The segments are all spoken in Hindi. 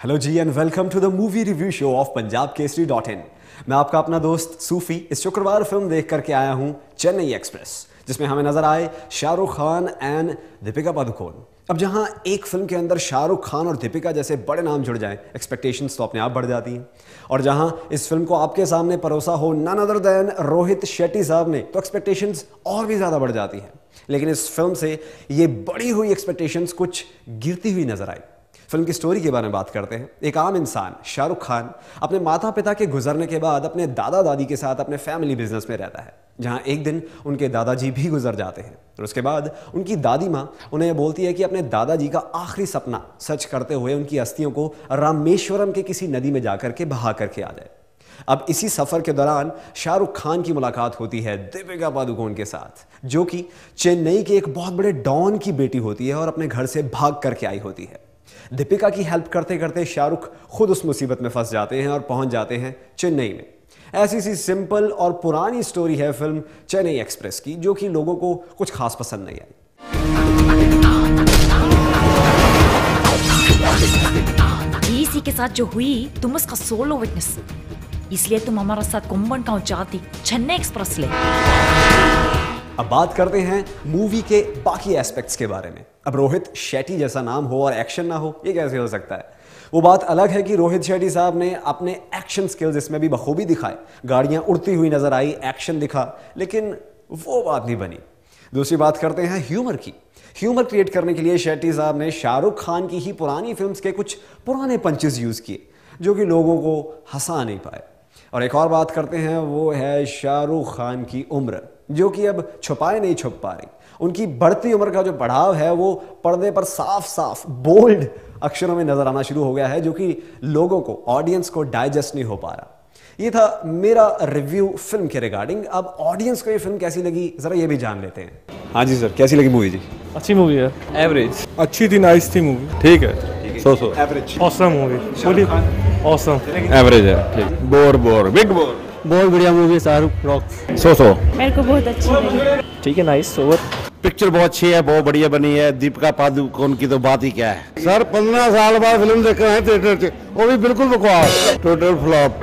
हेलो जी and welcome to the movie review show of punjabkesari.in। मैं आपका अपना दोस्त सूफी इस शुक्रवार फिल्म देख करके आया हूं चेन्नई एक्सप्रेस, जिसमें हमें नजर आए शाहरुख खान एंड दीपिका पादुकोण। अब जहां एक फिल्म के अंदर शाहरुख खान और दीपिका जैसे बड़े नाम जुड़ जाएं, एक्सपेक्टेशंस तो अपने आप बढ़ जाती हैं। और जहां इस फिल्म को आपके सामने परोसा हो none other than Rohit Shetty साहब ने, तो एक्सपेक्टेशंस और भी ज़्यादा बढ़ जाती हैं। लेकिन इस फिल्म से ये बढ़ी हुई एक्सपेक्टेशंस कुछ गिरती हुई नजर आई। फिल्म की स्टोरी के बारे में बात करते हैं। एक आम इंसान शाहरुख खान अपने माता पिता के गुजरने के बाद अपने दादा दादी के साथ अपने फैमिली बिजनेस में रहता है, जहां एक दिन उनके दादाजी भी गुजर जाते हैं। और उसके बाद उनकी दादी माँ उन्हें बोलती है कि अपने दादाजी का आखिरी सपना सच करते हुए उनकी अस्थियों को रामेश्वरम के किसी नदी में जाकर के बहा करके आ जाए। अब इसी सफर के दौरान शाहरुख खान की मुलाकात होती है दीपिका पादुकोण के साथ, जो कि चेन्नई के एक बहुत बड़े डॉन की बेटी होती है और अपने घर से भाग करके आई होती है। दीपिका की हेल्प करते करते शाहरुख खुद उस मुसीबत में फंस जाते हैं और पहुंच जाते हैं चेन्नई में। ऐसी सी सिंपल और पुरानी स्टोरी है फिल्म चेन्नई एक्सप्रेस की, जो कि लोगों को कुछ खास पसंद नहीं आई। इसी के साथ जो हुई तुम उसका सोलो विटनेस, इसलिए तुम हमारा साथ कुंभन गांव जाती चेन्नई एक्सप्रेस ले। अब बात करते हैं मूवी के बाकी एस्पेक्ट्स के बारे में। अब रोहित शेट्टी जैसा नाम हो और एक्शन ना हो, ये कैसे हो सकता है? वो बात अलग है कि रोहित शेट्टी साहब ने अपने एक्शन स्किल्स इसमें भी बखूबी दिखाए, गाड़ियां उड़ती हुई नजर आई, एक्शन दिखा, लेकिन वो बात नहीं बनी। दूसरी बात करते हैं ह्यूमर की। ह्यूमर क्रिएट करने के लिए शेट्टी साहब ने शाहरुख खान की ही पुरानी फिल्म्स के कुछ पुराने पंचेस यूज किए, जो कि लोगों को हंसा नहीं पाए। और एक और बात करते हैं, वो है शाहरुख खान की उम्र, जो कि अब छुपाए नहीं छुप पा रही। उनकी बढ़ती उम्र का जो बढ़ाव है वो पर्दे पर साफ साफ बोल्ड अक्षरों में नजर आना शुरू हो गया है, जो कि लोगों को, ऑडियंस को डाइजेस्ट नहीं हो पा रहा। ये था मेरा रिव्यू फिल्म के रिगार्डिंग। अब ऑडियंस को ये फिल्म कैसी लगी, जरा ये भी जान लेते हैं। हाँ जी सर, कैसी लगी मूवी जी? अच्छी मूवी है। एवरेज। अच्छी थी, नाइस थी मूवी। ठीक है, सो एवरेज। Awesome movie. बोलिए ऑसम। एवरेज है, ठीक। Bore big bore. बहुत बढ़िया मूवी है। शाहरुख रॉक। सो मेरे को बहुत अच्छी लगी। ठीक है, नाइस। ओवर। पिक्चर बहुत अच्छी है, बहुत बढ़िया बनी है। दीपिका पादुकोण की तो बात ही क्या है। सर 15 साल बाद फिल्म देख रहे हैं थिएटर से, वो भी बिल्कुल बकवास, टोटल फ्लॉप।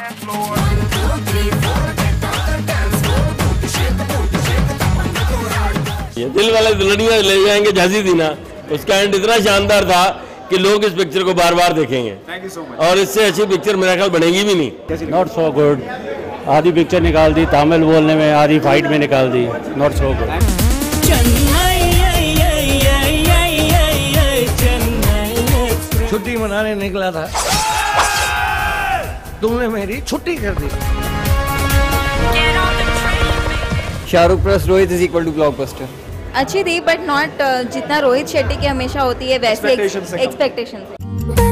ये दिल वाले दुल्हनिया ले जाएंगे झांसी थी ना, उसका एंड इतना शानदार था कि लोग इस पिक्चर को बार बार देखेंगे। Thank you so much. और इससे अच्छी पिक्चर मेरा ख्याल बनेगी भी नहीं। Not so good. आधी पिक्चर निकाल दी तमिल बोलने में, आधी फाइट में निकाल दी। Not so good. छुट्टी मनाने निकला था, तुमने मेरी छुट्टी कर दी। Shahrukh plus Rohit is equal to blockbuster. अच्छी थी बट नॉट जितना रोहित शेट्टी की हमेशा होती है वैसे एक्सपेक्टेशन से।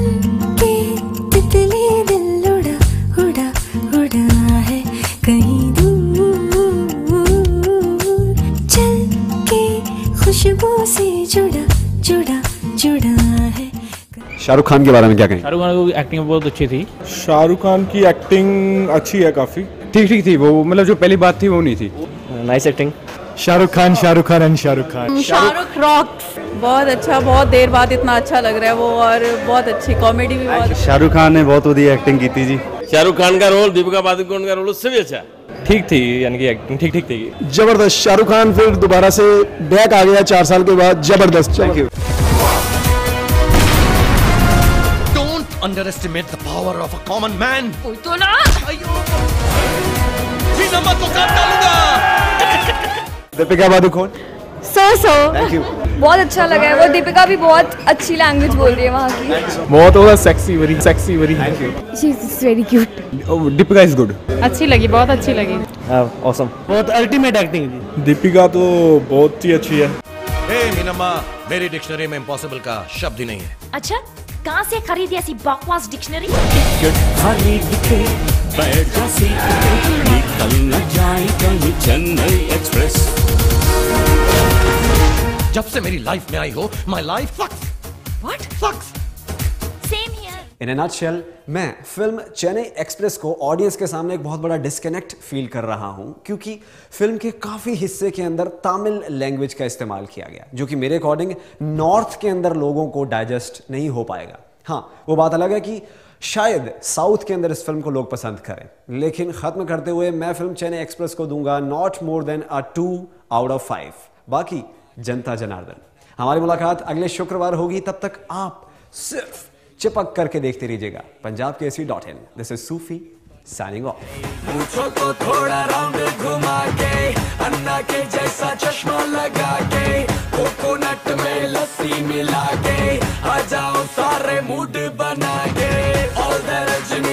खुशबू से जुड़ा है। शाहरुख खान के बारे में क्या कहें? शाहरुख खान की एक्टिंग बहुत अच्छी थी। शाहरुख खान की एक्टिंग अच्छी है, काफी ठीक थी वो, मतलब जो पहली बात थी वो नहीं थी। Nice acting. Shahrukh Khan and Shahrukh Khan. Shahrukh rock बहुत अच्छा, बहुत देर बाद इतना अच्छा लग रहा है वो, और बहुत अच्छी कॉमेडी भी बहुत। शाहरुख खान ने बहुत बढ़िया एक्टिंग की थी जी। शाहरुख खान का रोल, दीपिका पादुकोण का रोल उससे भी अच्छा है। ठीक थी, यानी कि एक्टिंग ठीक थी। जबरदस्त। शाहरुख खान फिर दोबारा से बैक आ गया 4 साल के बाद, जबरदस्त। Thank you. Don't underestimate the power of a common man. कोई तो ना। नंबर तो काट डालूंगा। दीपिका पादुकोण। Thank you. बहुत अच्छा लगा है, वो दीपिका भी बहुत अच्छी लैंग्वेज बोल रही है वहाँ की। बहुत होगा sexy very. Thank you. She is very cute. Deepika is good. अच्छी लगी, बहुत अच्छी लगी। ऑसम। बहुत अल्टीमेट एक्टिंग थी। दीपिका तो बहुत ही अच्छी है। हे मीनम्मा, मेरी डिक्शनरी में इम्पॉसिबल का शब्द ही नहीं है। अच्छा, कहाँ से खरीदी ऐसी बकवास डिक्शनरी? चेन्नई एक्सप्रेस। जब से मेरी लाइफ में आई हो, my life fucks. What? Fucks. Same here. In a nutshell, मैं फिल्म चेन्नई एक्सप्रेस को ऑडियंस के सामने एक बहुत बड़ा डिस्कनेक्ट फील कर रहा हूं, क्योंकि फिल्म के काफी हिस्से के अंदर तमिल लैंग्वेज का इस्तेमाल किया गया, जो कि मेरे अकॉर्डिंग नॉर्थ के अंदर लोगों को डाइजेस्ट नहीं हो पाएगा। हाँ, वो बात अलग है कि शायद साउथ के अंदर इस फिल्म को लोग पसंद करें, लेकिन खत्म करते हुए मैं फिल्म चेन्नई एक्सप्रेस को दूंगा not more than a 2 out of 5। बाकी जनता जनार्दन। हमारी मुलाकात अगले शुक्रवार होगी, तब तक आप सिर्फ चिपक करके देखते रहिएगा punjabkesari.in। This is Sufi signing off. मुझको को थोड़ा राउंड घुमा के, अन्ना के जैसा चश्मा लगा के, कोकोनट में लस्सी मिला के, आ जाओ सारे मूड बना के, ऑल द